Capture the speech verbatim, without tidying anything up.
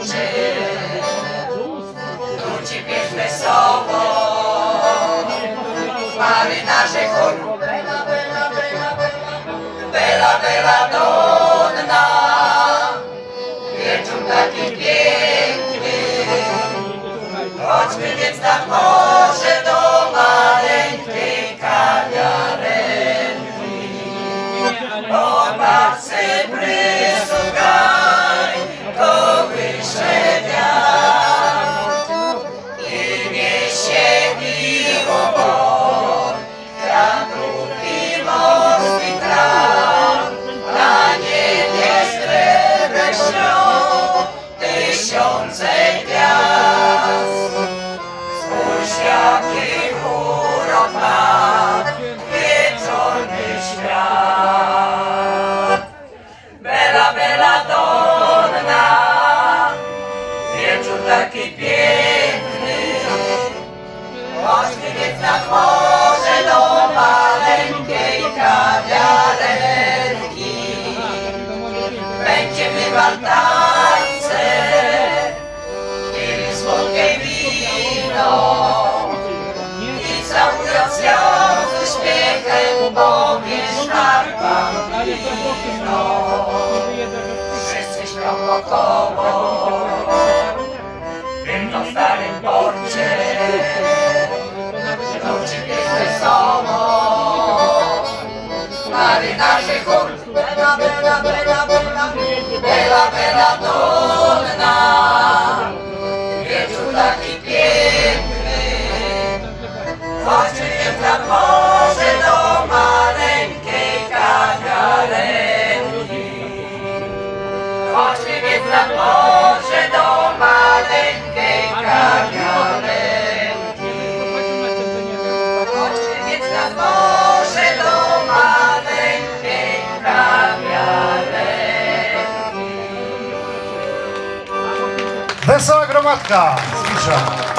tańczy, ludzi pies wesoło, marynarze chór. Bella, bella donna, wieczór taki piękny, chodźmy więc nad morze do maleńkiej kawiarenki. Popatrz, cyprysów gaj, to wyższe wiatr i niesie piwo bor, kwiatów i morskich traw. Na niebie srebrne śnią tysiące gwiazd. Spójrz, jaki urok ma wieczorny świat. Bella, bella donna, wieczór taki piękny, chodźmy więc nad morze do maleńkiej kawiarenki. Będziemy wal tańce, pili słodkie wino i całując ją z uśmiechem powiesz tak bambino. Wszyscy śpią wokoło, tylko w starym porcie ludzi pies wesoło, marynarze chór. Bella, bella, bella, bella, bella, bella donna, wieczór taki piękny, chodźmy więc nad morze do maleńkiej kawiarenki. Chodźmy więc nad morze do maleńkiej kawiarenki. Chodźmy więc nad morze do maleńkiej kawiarenki. Wesoła gromadka z Pisza.